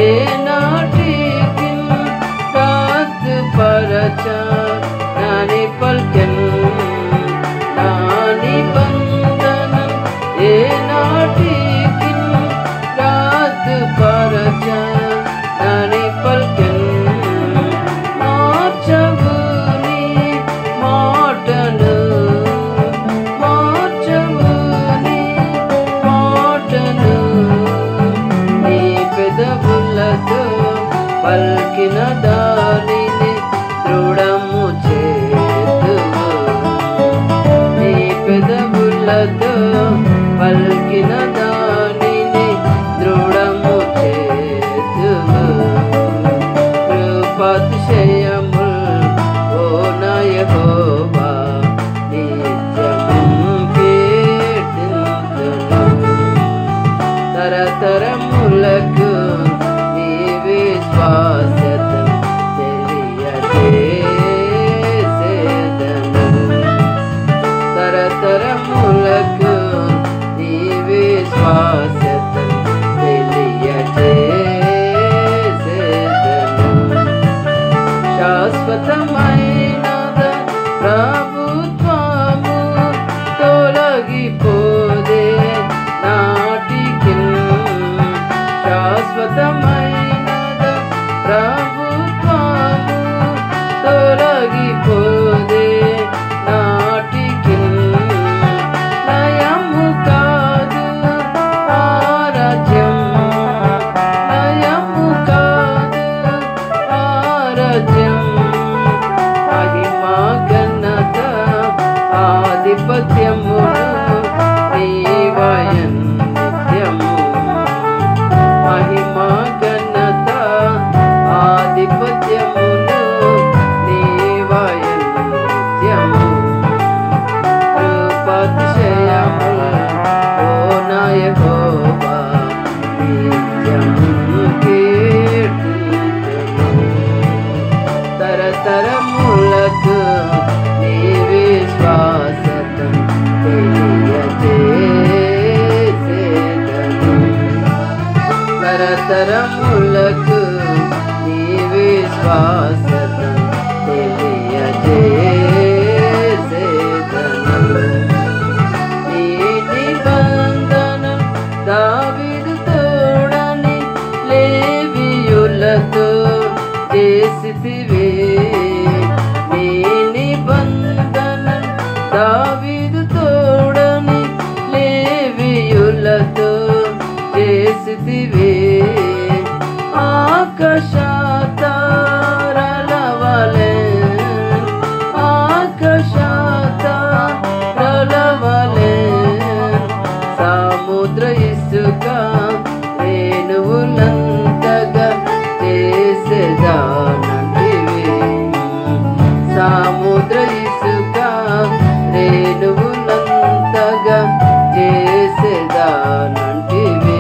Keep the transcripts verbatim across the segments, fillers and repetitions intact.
ఏనాటికి రాతు పరచ నాని పల్కెన్ నా నిబంధనం ఏనాటికి రాతు పరచ నాని పల్కెన్ మార్చవు నీ మాటను మార్చవు నీ మాటను నీ పెదవులతో పల్కిన దానిని దృఢము చేతువు నీ పెదవులతో పల్కిన దానిని దృఢము చేతువు కృపాతిశయముల్ ఓ నా యెహోవా నిత్యము కీర్తింతును తరతరములకు నీ విశ్వాస్యతను తెలియజేసేదను తరతరములకు నీ విశ్వాస్యతను తెలియజేసేదను శాశ్వతమైనద ప్రభుత్వము తొలగిపోదే నాటికి శాశ్వతమైనద ప్రభుత్వము తొలగిపోదే నాటికి నయము కాదు ఆరాధ్యం నయము కాదు ఆరాధ్యం మహిమా ఘనత ఆధిపత్యమును నీవయన్ నిత్యము మహిమా ఘనత ఆధిపత్యమును నీవయన్ నిత్యము కృపాతిశయముల్ ఓ నా యెహోవా నిత్యము కీర్తింతును తరతరములకు నీ విశ్వాస్యతను తెలియజేసేదను తరతరములకు నీ విశ్వాస్యతను తెలియజేసేదను నీ నిబంధనం దావీదు తోడని లేవీయులతో చేసితివే నీ నిబంధనం దావీదు తోడని లేవీయులతో చేసితివే ఆకాశ తారల వలె ఆకాశ తారల వలె సముద్ర ఇసుక రేణువులంతగా చేసేదానంటివి సముద్ర ఇసుక రేణువులంతగా చేసేదానంటివి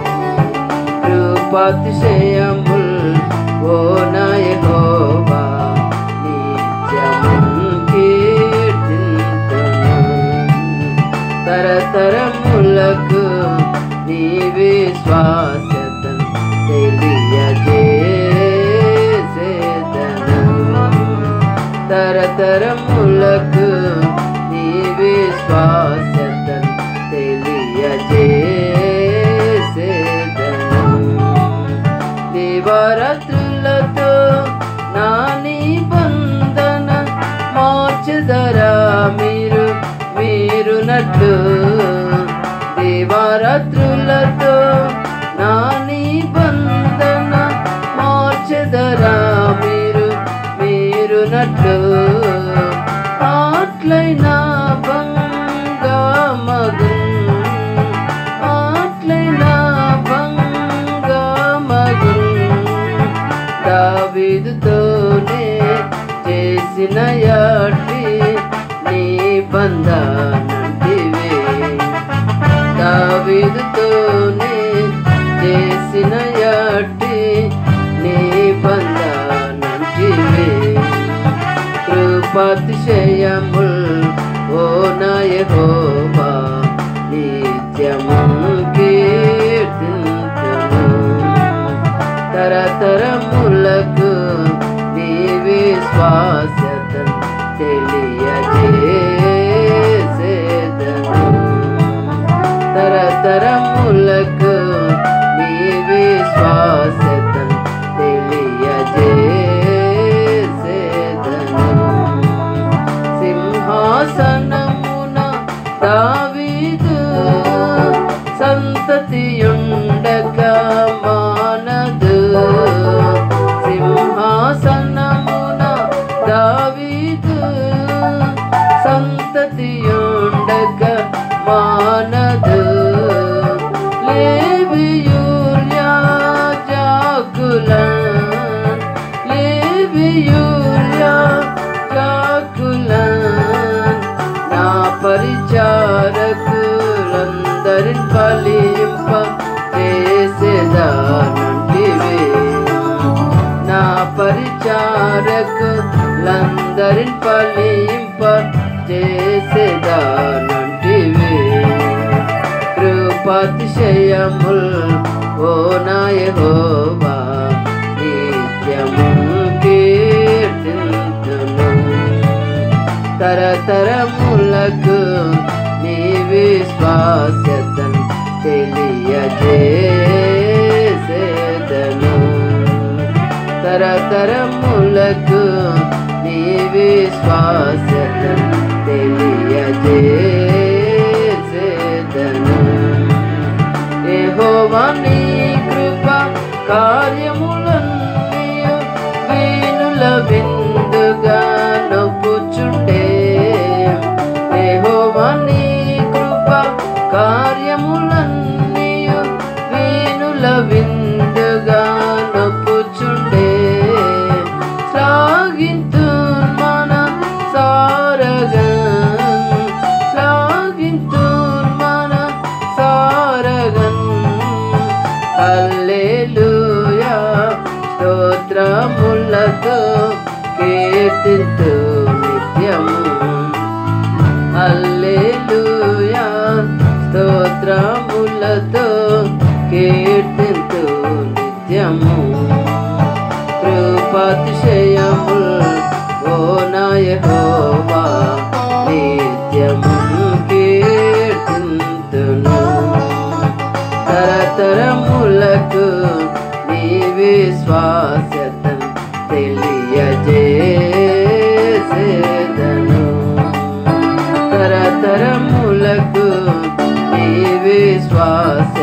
కృపాతిశయముల్ ఓ నా యెహోవా నిత్యము కీర్తింతును తరతరములకు నీ విశ్వాస్యతను తెలియజేసేదను తరతరములకు నీ విశ్వాస్యతను తెలియజేసేదను దివారాత్రులతో నా నిబంధన మార్చెదరా మీరు మీరునట్లు దివారాత్రులతో నా నిబంధన మార్చెదరా మీరు మీరునట్లు ఆట్లైనా భంగమగున్ ఆట్లైనా భంగమగున్ దావీదుతోనే చేసిన యాటి నిబంధనంటివే దావీదుతోనే చేసిన యాటి నిబంధనంటివే కృపాతిశయముల్ ఓ నా యెహోవా నిత్యము కీర్తింతును విశ్వాసతను తెలియజేసేదను. తరతరములకు నీ విశ్వాసతను తెలియజేసేదను. సింహాసనమున దావీదు సంతతియుండక మానదు. సింహాసనమున దావీదు సంతతియుండక మానదు. లేవియుల యాజకులను లేవియుల యాజకులను నా పరిచారకులందరిని బలింప చేసేదానంటివే. నా పరిచారకులందరిని బలింప చేసేదానంటివే. కృపాతిశయముల్ ఓ నా యెహోవా నిత్యము కీర్తింతును. తరతరములకు నీ విశ్వాసతను తెలియజేసేదను. తరతరములకు నీ విశ్వాసతను తెలియజేసేదను. యెహోవా నీ కృప కార్యములన్నీయు వీనుల విందుగా నొప్పుచుండే. యెహోవా నీ కృప కార్యములన్నీయు వీనుల విందుగా నొప్పుచుండే. శ్లాఘింతున్ మన సారగన్ శ్లాఘింతున్ మన సారగన్. హల్లెలూయా స్తోత్రములతో కీర్తింతు నిత్యము. హల్లెలూయా స్తోత్రములతో కీర్తింతు నిత్యము. కృపాతిశయముల్ ఓ నా యెహోవా నిత్యము కీర్తింతును. తరతరములకు నీ విశ్వాసతను తెలియజేసేదను. తరతరములకు నీ విశ్వాస